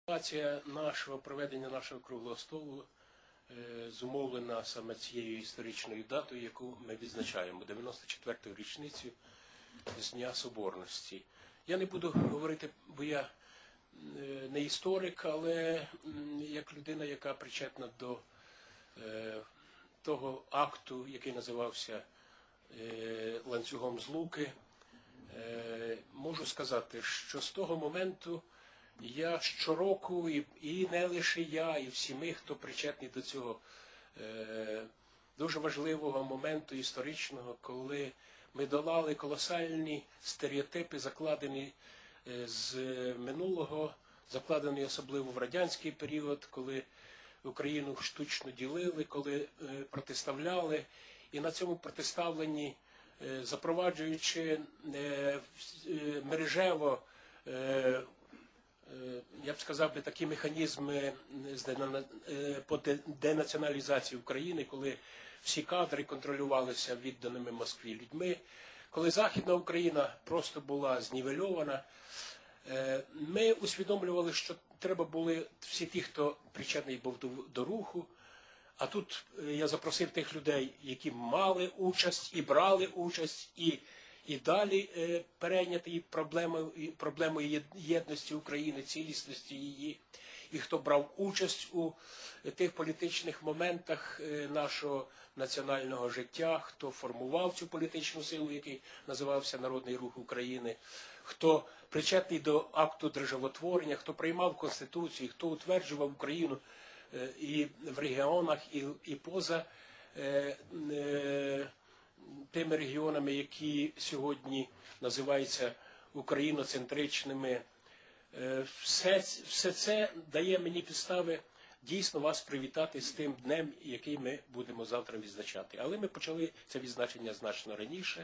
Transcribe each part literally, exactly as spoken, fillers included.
Ситуація нашого проведення нашого круглого столу е, зумовлена саме цією історичною датою, яку ми відзначаємо, дев'яносто четверту річницю з Дня Соборності. Я не буду говорити, бо я е, не історик, але м, як людина, яка причетна до е, того акту, який називався е, ланцюгом злуки, е, можу сказати, що з того моменту я щороку, і, і не лише я, і всі ми, хто причетний до цього е, дуже важливого моменту історичного, коли ми долали колосальні стереотипи, закладені е, з минулого, закладені особливо в радянський період, коли Україну штучно ділили, коли е, протиставляли, і на цьому протиставленні, е, запроваджуючи е, е, мережево, е, я б сказав би, такі механізми по денаціоналізації України, коли всі кадри контролювалися відданими Москві людьми, коли Західна Україна просто була знівельована, ми усвідомлювали, що треба були всі ті, хто причетний був до, до руху, а тут я запросив тих людей, які мали участь і брали участь, і І далі е, перейняти і проблемою, і проблемою єдності України, цілісності її, і хто брав участь у тих політичних моментах е, нашого національного життя, хто формував цю політичну силу, який називався Народний Рух України, хто причетний до акту державотворення, хто приймав Конституцію, хто утверджував Україну е, і в регіонах, і, і поза е, е, тими регіонами, які сьогодні називаються україноцентричними. Все, все це дає мені підстави дійсно вас привітати з тим днем, який ми будемо завтра відзначати. Але ми почали це відзначення значно раніше.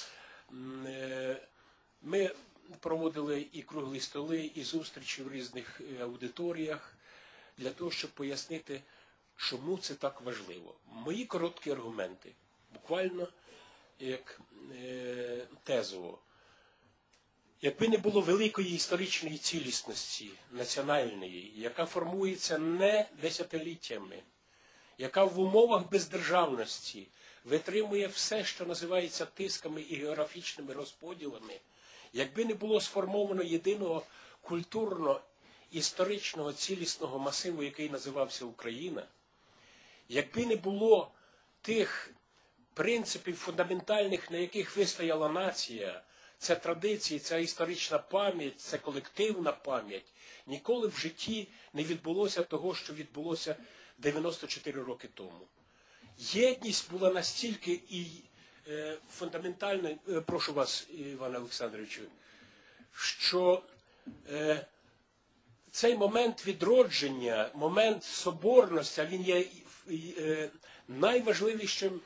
Ми проводили і круглі столи, і зустрічі в різних аудиторіях для того, щоб пояснити, чому це так важливо. Мої короткі аргументи, буквально як е, тезово. Якби не було великої історичної цілісності національної, яка формується не десятиліттями, яка в умовах бездержавності витримує все, що називається тисками і географічними розподілами, якби не було сформовано єдиного культурно-історичного цілісного масиву, який називався Україна, якби не було тих принципів фундаментальних, на яких вистояла нація, це традиції, це історична пам'ять, це колективна пам'ять, ніколи в житті не відбулося того, що відбулося дев'яносто чотири роки тому. Єдність була настільки і е, фундаментальною, е, прошу вас, Іване Олександровичу, що е, цей момент відродження, момент соборності, він є е, найважливішим,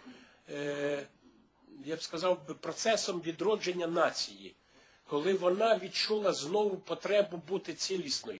я б сказав, процесом відродження нації, коли вона відчула знову потребу бути цілісною.